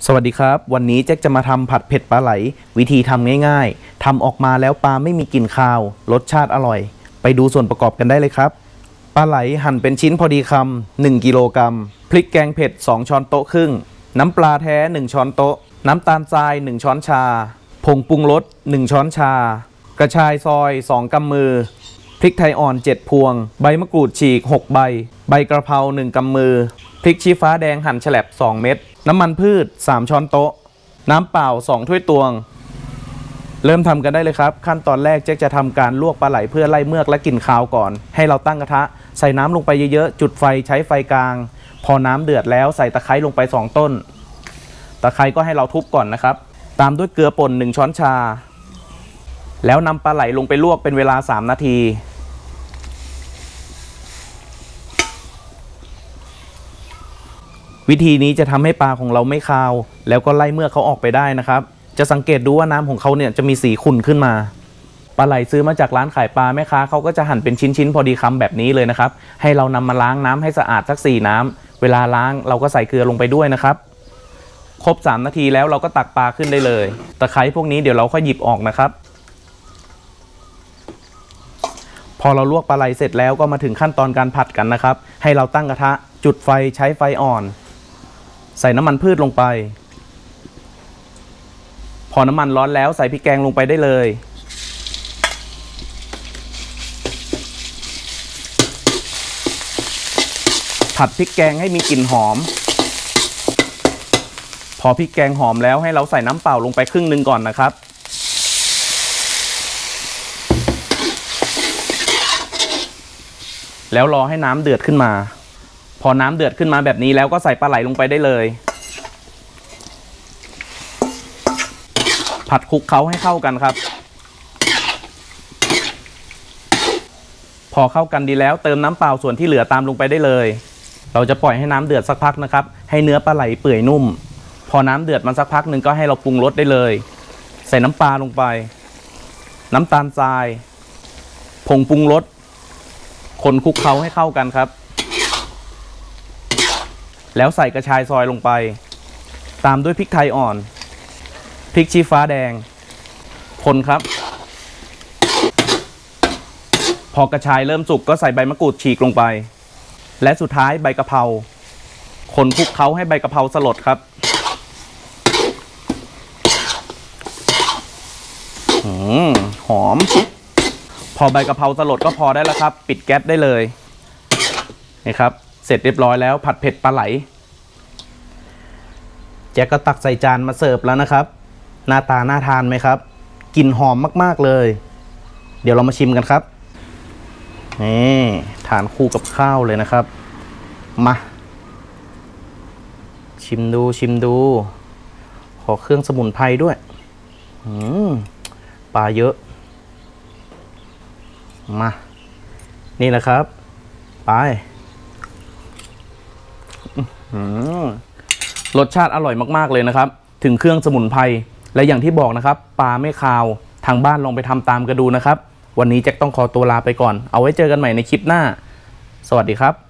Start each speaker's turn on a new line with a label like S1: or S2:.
S1: สวัสดีครับวันนี้แจ็คจะมาทำผัดเผ็ดปลาไหลวิธีทำง่ายๆทำออกมาแล้วปลาไม่มีกลิ่นคาวรสชาติอร่อยไปดูส่วนประกอบกันได้เลยครับปลาไหลหั่นเป็นชิ้นพอดีคำ1กิโลกรัมพริกแกงเผ็ด2ช้อนโต๊ะครึ่งน้ำปลาแท้1ช้อนโต๊ะน้ำตาลทราย1ช้อนชาผงปรุงรส1ช้อนชากระชายซอย2กำมือพริกไทยอ่อน7พวงใบมะกรูดฉีก6ใบใบกระเพรา1กำมือพริกชี้ฟ้าแดงหั่นแฉลบ2เม็ดน้ำมันพืช3ช้อนโต๊ะน้ำเปล่า2ถ้วยตวงเริ่มทำกันได้เลยครับขั้นตอนแรกแจ็คจะทำการลวกปลาไหลเพื่อไล่เมือกและกลิ่นคาวก่อนให้เราตั้งกระทะใส่น้ำลงไปเยอะๆจุดไฟใช้ไฟกลางพอน้ำเดือดแล้วใส่ตะไคร้ลงไป2ต้นตะไคร้ก็ให้เราทุบก่อนนะครับตามด้วยเกลือป่น1ช้อนชาแล้วนำปลาไหลลงไปลวกเป็นเวลา3นาทีวิธีนี้จะทำให้ปลาของเราไม่คาวแล้วก็ไล่เมือกเขาออกไปได้นะครับจะสังเกตดูว่าน้ำของเขาเนี่ยจะมีสีขุ่นขึ้นมาปลาไหลซื้อมาจากร้านขายปลาแม่ค้าเขาก็จะหั่นเป็นชิ้นๆพอดีคำแบบนี้เลยนะครับให้เรานำมาล้างน้ำให้สะอาดสัก4น้ำเวลาล้างเราก็ใส่เกลือลงไปด้วยนะครับครบ3นาทีแล้วเราก็ตักปลาขึ้นได้เลยตะไคร้พวกนี้เดี๋ยวเราค่อยหยิบออกนะครับพอเราลวกปลาไหลเสร็จแล้วก็มาถึงขั้นตอนการผัดกันนะครับให้เราตั้งกระทะจุดไฟใช้ไฟอ่อนใส่น้ำมันพืชลงไปพอน้ำมันร้อนแล้วใส่พริกแกงลงไปได้เลยผัดพริกแกงให้มีกลิ่นหอมพอพริกแกงหอมแล้วให้เราใส่น้ำเปล่าลงไปครึ่งนึงก่อนนะครับแล้วรอให้น้ำเดือดขึ้นมาพอน้ำเดือดขึ้นมาแบบนี้แล้วก็ใส่ปลาไหลลงไปได้เลยผัดคลุกเคล้าให้เข้ากันครับพอเข้ากันดีแล้วเติมน้ำเปล่าส่วนที่เหลือตามลงไปได้เลยเราจะปล่อยให้น้ำเดือดสักพักนะครับให้เนื้อปลาไหลเปื่อยนุ่มพอน้ำเดือดมันสักพักหนึ่งก็ให้เราปรุงรสได้เลยใส่น้ำปลาลงไปน้ำตาลทรายผงปรุงรสคนคลุกเคล้าให้เข้ากันครับแล้วใส่กระชายซอยลงไปตามด้วยพริกไทยอ่อนพริกชี้ฟ้าแดงคนครับพอกระชายเริ่มสุกก็ใส่ใบมะกรูดฉีกลงไปและสุดท้ายใบกะเพราคนคลุกเคล้าให้ใบกะเพราสลดครับหอมพอใบกะเพราสลดก็พอได้แล้วครับปิดแก๊สได้เลยนี่ครับเสร็จเรียบร้อยแล้วผัดเผ็ดปลาไหลแจ็คก็ตักใส่จานมาเสิร์ฟแล้วนะครับหน้าตาน่าทานไหมครับกลิ่นหอมมากๆเลยเดี๋ยวเรามาชิมกันครับนี่ทานคู่กับข้าวเลยนะครับมาชิมดูขอเครื่องสมุนไพรด้วยปลาเยอะมานี่แหละครับไปรสชาติอร่อยมากๆเลยนะครับถึงเครื่องสมุนไพรและอย่างที่บอกนะครับปลาไม่คาวทางบ้านลองไปทำตามกันดูนะครับวันนี้แจ็คต้องขอตัวลาไปก่อนเอาไว้เจอกันใหม่ในคลิปหน้าสวัสดีครับ